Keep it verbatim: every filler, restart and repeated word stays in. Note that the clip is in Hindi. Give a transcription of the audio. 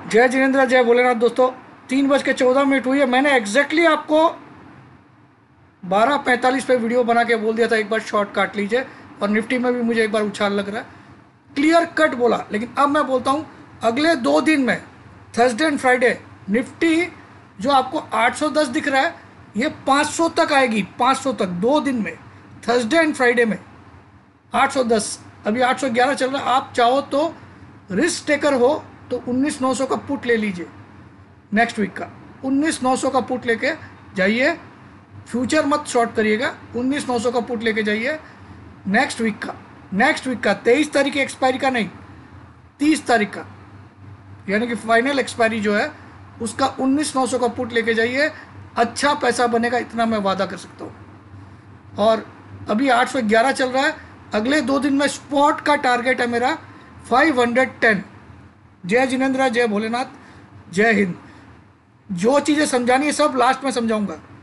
जय जिनेंद्र, जय भोलेनाथ। दोस्तों तीन बज के चौदह मिनट हुई है। मैंने एग्जैक्टली आपको बारह पैंतालीस पे वीडियो बना के बोल दिया था एक बार शॉर्ट काट लीजिए, और निफ्टी में भी मुझे एक बार उछाल लग रहा है, क्लियर कट बोला। लेकिन अब मैं बोलता हूँ अगले दो दिन में, थर्सडे एंड फ्राइडे, निफ्टी जो आपको आठ सौ दस दिख रहा है ये पाँच सौ तक आएगी। पाँच सौ तक दो दिन में, थर्सडे एंड फ्राइडे में आठ सौ दस। अभी आठ सौ ग्यारह चल रहा है। आप चाहो तो रिस्क टेकर हो तो उन्नीस नौ सौ का पुट ले लीजिए नेक्स्ट वीक का। उन्नीस नौ सौ का पुट लेके जाइए, फ्यूचर मत शॉर्ट करिएगा। उन्नीस नौ सौ का पुट लेके जाइए नेक्स्ट वीक का। नेक्स्ट वीक का तेईस तारीख की एक्सपायरी का नहीं, तीस तारीख का, यानी कि फाइनल एक्सपायरी जो है उसका उन्नीस नौ सौ का पुट लेके जाइए। अच्छा पैसा बनेगा, इतना मैं वादा कर सकता हूँ। और अभी आठ सौ ग्यारह चल रहा है। अगले दो दिन में स्पॉट का टारगेट है मेरा फाइव हंड्रेड टेन। जय जिनेंद्र, जय भोलेनाथ, जय हिंद। जो चीज़ें समझानी है सब लास्ट में समझाऊंगा।